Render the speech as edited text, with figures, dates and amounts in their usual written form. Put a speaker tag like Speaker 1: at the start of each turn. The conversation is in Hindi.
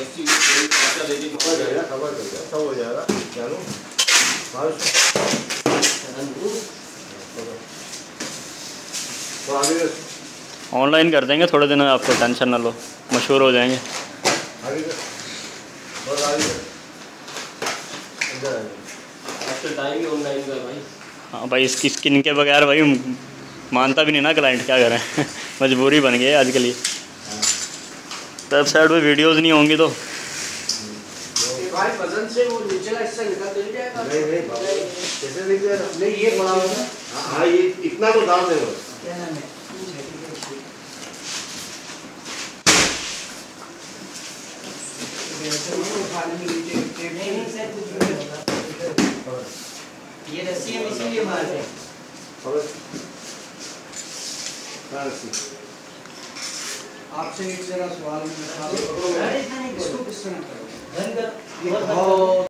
Speaker 1: सब हो जाएगा।
Speaker 2: ऑनलाइन कर देंगे थोड़े दिन में, आपको टेंशन ना लो, मशहूर हो जाएंगे।
Speaker 3: टाइम ही ऑनलाइन का भाई।
Speaker 2: हाँ भाई, इसकी स्किन के बगैर भाई मानता भी नहीं ना क्लाइंट, क्या करें मजबूरी बन गई है आज के लिए। वेबसाइट पे वीडियोस नहीं होंगी तो
Speaker 3: से वो नीचे का हिस्सा निकाल जाएगा।
Speaker 1: नहीं ये बड़ा होगा। हाँ ये इतना तो दाम देगा।
Speaker 4: क्या नाम है? नहीं सर, कुछ भी नहीं होगा। ये रस्सी हम इसीलिए मारते हैं।
Speaker 5: आपसे एक जरा सवाल
Speaker 4: अरे इसको
Speaker 5: किस तरह करोगे?
Speaker 4: बंद कर।